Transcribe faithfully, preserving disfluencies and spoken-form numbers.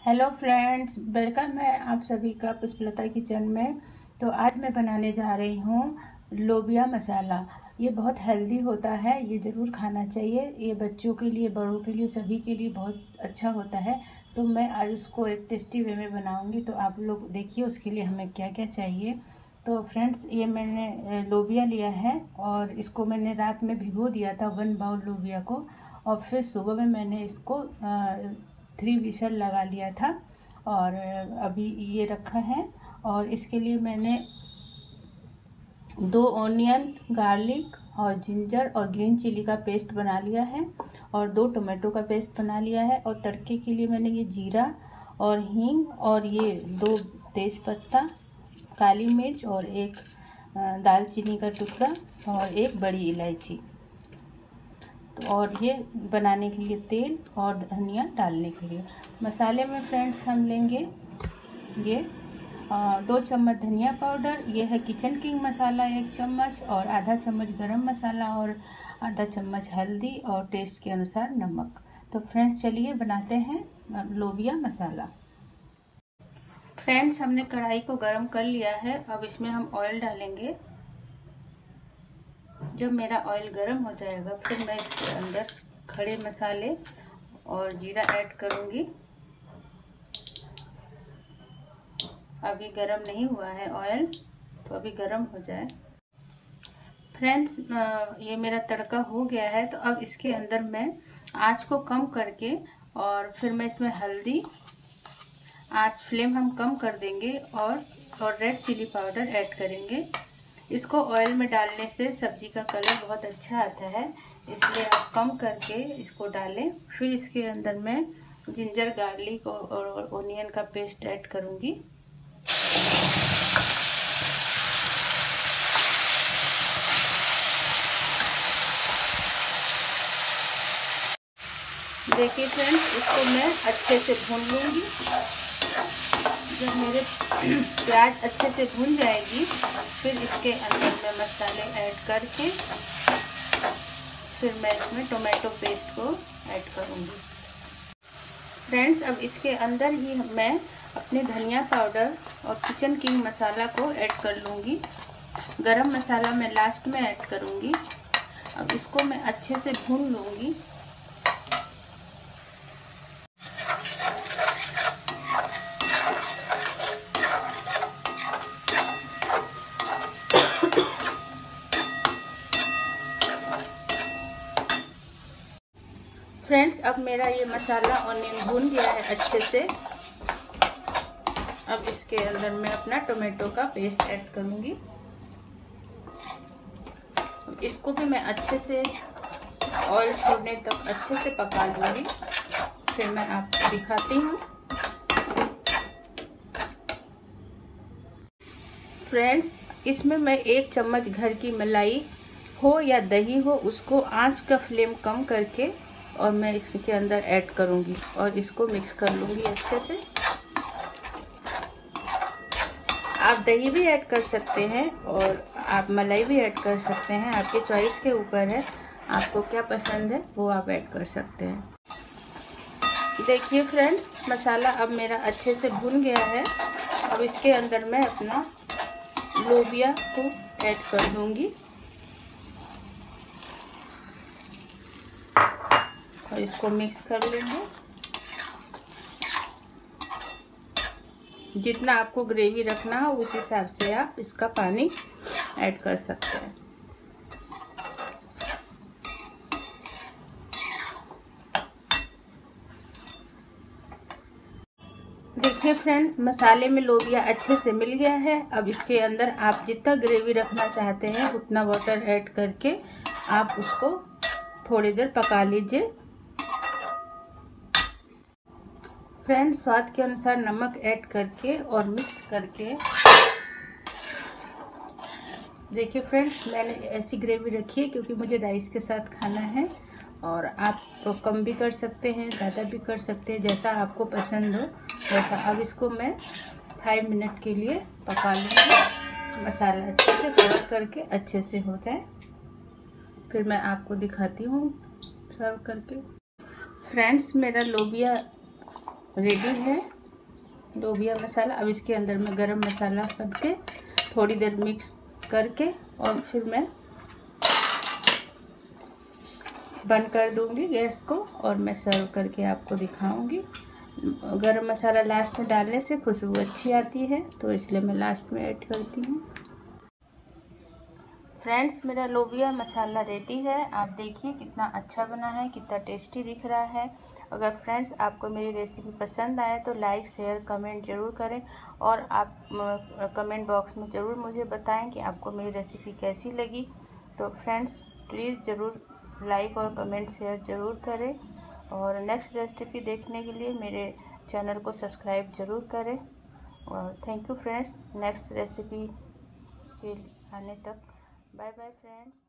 Hello friends, welcome है आप सभी का पुष्पलता किचन में। तो आज मैं बनाने जा रही हूँ लोबिया मसाला। ये बहुत हेल्दी होता है, ये ज़रूर खाना चाहिए। ये बच्चों के लिए, बड़ों के लिए, सभी के लिए बहुत अच्छा होता है। तो मैं आज उसको एक टेस्टी वे में बनाऊँगी, तो आप लोग देखिए उसके लिए हमें क्या क्या चाहिए। तो फ्रेंड्स, ये मैंने लोबिया लिया है और इसको मैंने रात में भिगो दिया था, वन बाउल लोबिया को। और फिर सुबह में मैंने इसको थ्री विसल लगा लिया था और अभी ये रखा है। और इसके लिए मैंने दो ऑनियन, गार्लिक और जिंजर और ग्रीन चिली का पेस्ट बना लिया है और दो टोमेटो का पेस्ट बना लिया है। और तड़के के लिए मैंने ये जीरा और हींग और ये दो तेज़पत्ता, काली मिर्च और एक दालचीनी का टुकड़ा और एक बड़ी इलायची, और ये बनाने के लिए तेल और धनिया डालने के लिए। मसाले में फ्रेंड्स हम लेंगे ये आ, दो चम्मच धनिया पाउडर, ये है किचन किंग मसाला एक चम्मच, और आधा चम्मच गरम मसाला और आधा चम्मच हल्दी और टेस्ट के अनुसार नमक। तो फ्रेंड्स चलिए बनाते हैं लोबिया मसाला। फ्रेंड्स, हमने कढ़ाई को गरम कर लिया है। अब इसमें हम ऑयल डालेंगे। जब मेरा ऑयल गर्म हो जाएगा फिर मैं इसके अंदर खड़े मसाले और जीरा ऐड करूंगी। अभी गरम नहीं हुआ है ऑयल, तो अभी गरम हो जाए। फ्रेंड्स, ये मेरा तड़का हो गया है। तो अब इसके अंदर मैं आंच को कम करके और फिर मैं इसमें हल्दी, आंच फ्लेम हम कम कर देंगे, और और रेड चिली पाउडर ऐड करेंगे। इसको ऑयल में डालने से सब्जी का कलर बहुत अच्छा आता है, इसलिए आप कम करके इसको डालें। फिर इसके अंदर मैं जिंजर, गार्लिक और ओनियन का पेस्ट ऐड करूंगी। देखिए फ्रेंड्स, इसको मैं अच्छे से भून लूँगी। जब मेरे प्याज अच्छे से भून जाएगी फिर इसके अंदर मैं मसाले ऐड करके फिर मैं इसमें टोमेटो पेस्ट को ऐड करूँगी। फ्रेंड्स, अब इसके अंदर ही मैं अपने धनिया पाउडर और किचन किंग मसाला को ऐड कर लूँगी। गरम मसाला मैं लास्ट में ऐड करूँगी। अब इसको मैं अच्छे से भून लूँगी। फ्रेंड्स, अब मेरा ये मसाला ऑनियन भून गया है अच्छे से। अब इसके अंदर मैं अपना टोमेटो का पेस्ट ऐड करूंगी। इसको भी मैं अच्छे से ऑयल छोड़ने तक अच्छे से पका लूंगी। फिर मैं आपको दिखाती हूँ। फ्रेंड्स, इसमें मैं एक चम्मच घर की मलाई हो या दही हो, उसको आंच का फ्लेम कम करके और मैं इसके अंदर ऐड करूंगी और इसको मिक्स कर लूंगी अच्छे से। आप दही भी ऐड कर सकते हैं और आप मलाई भी ऐड कर सकते हैं, आपके चॉइस के ऊपर है। आपको क्या पसंद है वो आप ऐड कर सकते हैं। देखिए फ्रेंड्स, मसाला अब मेरा अच्छे से भुन गया है। अब इसके अंदर मैं अपना लोबिया को ऐड कर दूंगी और इसको मिक्स कर लेंगे। जितना आपको ग्रेवी रखना हो उस हिसाब से आप इसका पानी ऐड कर सकते हैं। देखिए फ्रेंड्स, मसाले में लोबिया अच्छे से मिल गया है। अब इसके अंदर आप जितना ग्रेवी रखना चाहते हैं उतना वाटर ऐड करके आप उसको थोड़ी देर पका लीजिए। फ्रेंड्स, स्वाद के अनुसार नमक ऐड करके और मिक्स करके, देखिए फ्रेंड्स, मैंने ऐसी ग्रेवी रखी है क्योंकि मुझे राइस के साथ खाना है। और आप तो कम भी कर सकते हैं, ज़्यादा भी कर सकते हैं, जैसा आपको पसंद हो वैसा। अब इसको मैं फाइव मिनट के लिए पका लूँगी। मसाला अच्छे से कवर करके अच्छे से हो जाए फिर मैं आपको दिखाती हूँ सर्व करके। फ्रेंड्स, मेरा लोबिया रेडी है। लोबिया मसाला। अब इसके अंदर मैं गरम मसाला करके थोड़ी देर मिक्स करके और फिर मैं बंद कर दूंगी गैस को और मैं सर्व करके आपको दिखाऊंगी। गरम मसाला लास्ट में डालने से खुशबू अच्छी आती है, तो इसलिए मैं लास्ट में ऐड करती हूँ। फ्रेंड्स, मेरा लोबिया मसाला रेडी है। आप देखिए कितना अच्छा बना है, कितना टेस्टी दिख रहा है। अगर फ्रेंड्स आपको मेरी रेसिपी पसंद आए तो लाइक शेयर कमेंट ज़रूर करें और आप कमेंट बॉक्स में ज़रूर मुझे बताएं कि आपको मेरी रेसिपी कैसी लगी। तो फ्रेंड्स प्लीज़ ज़रूर लाइक और कमेंट शेयर ज़रूर करें और नेक्स्ट रेसिपी देखने के लिए मेरे चैनल को सब्सक्राइब ज़रूर करें। और thank you friends, next recipe के आने तक बाय बाय फ्रेंड्स।